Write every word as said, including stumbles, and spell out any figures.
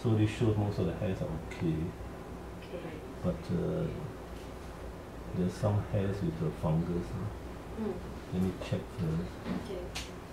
So they showed most of the hairs are okay. Okay. But uh, there's some hairs with the fungus. Huh? Mm. Let me check first. Okay.